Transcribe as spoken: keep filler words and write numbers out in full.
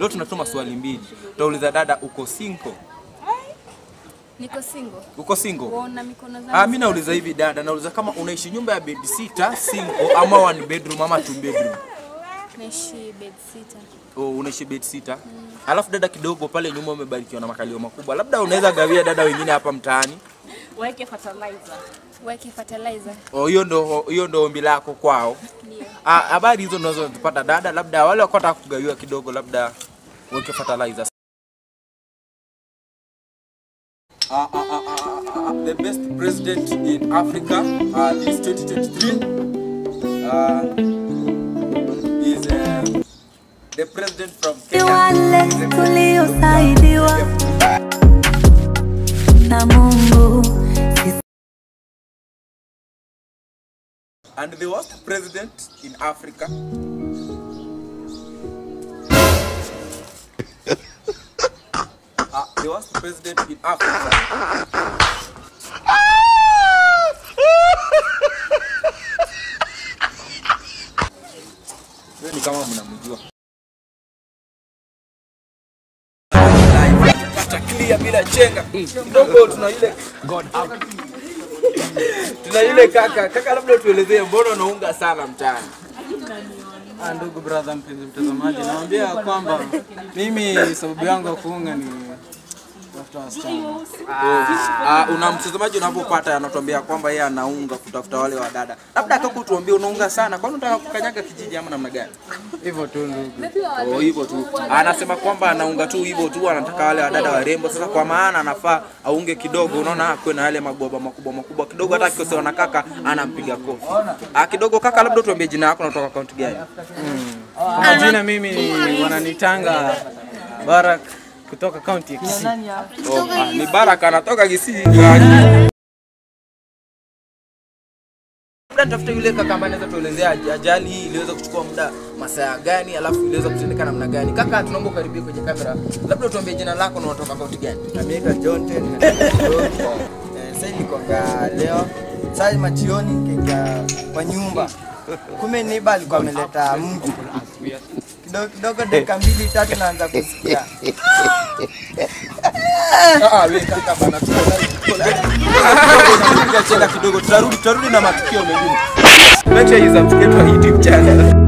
Leo tunatuma swali mbili. Tutauliza dada, uko single? Niko single. Uko single? Unaona mikono zangu. Ah, mimi nauliza hivi dada, nauliza kama unaishi nyumba ya bed sitter, single ama one bedroom ama two bedroom? Naishi bed sitter. Oh, unaishi bed sitter. Mm. Alafu dada, kidogo pale nyuma umebarikiwa na makalio makubwa. Labda unaweza gawia dada wengine hapa mtaani. Weke fertilizer. Weke fertilizer. Oh, hiyo ndo hiyo ndo ombi lako kwao. Ndio. Ah, habari hizo unaweza kupata dada, labda wale wakota kugawiwa kidogo, labda weke fertilizer. Uh, uh, uh, uh, uh, the best president in Africa uh, this twenty twenty-three uh, is uh, the president from Kenya. And the worst president in Africa uh, the worst president in Africa ni kama mnamjua. Pata clear bila chenga. Kidogo tuna ile God up. Tuna ile kaka, kaka labda tuelezee mbona unaunga sana mtaani? Ah, ndugu brother mpenzi mtazamaji, naambia kwamba mimi sababu yangu ya kuunga ni kutafuta wasichana. Ah, una mtazamaji unapopata anatuambia kwamba yeye anaunga kutafuta wale wa dada. Labda akakutuambia unaunga sana, kwani unataka kukanyaga kijiji ama namna gani? Hivyo tu ndugu. Oh, hivyo tu. Anasema kwamba anaunga tu hivyo tu, anataka wale wa dada warembo. Sasa kwa maana anafaa aunge kidogo, unaona akwe na yale magoba makubwa makubwa kidogo, hata akikosewa na kaka anampiga kofi. Ah, kidogo kaka, labda tuambie jina lako, unatoka kaunti gani? Mm. Kwa jina mimi ni wananitanga Barak kutoka kaunti ya Kisii. Oh, ah, ni Baraka anatoka Kisii. Labda tafuta yule kaka ambaye anaweza tuelezea ajali hii iliweza kuchukua muda masaa gani, alafu iliweza kutendeka namna gani. Kaka, tunaomba karibia kwenye kamera. Labda tuambie jina lako na unatoka kaunti gani? Naitwa John Ten. Sasa niko kwa leo. Sasa majioni kika kwa nyumba. Kume neighbor alikuwa ameleta mtu. Kidogo kidogo dakika mbili tatu naanza kusikia. Ah, wewe kaka bana, tunaenda kidogo, tutarudi tutarudi na matukio mengine. Make sure you subscribe to our YouTube channel.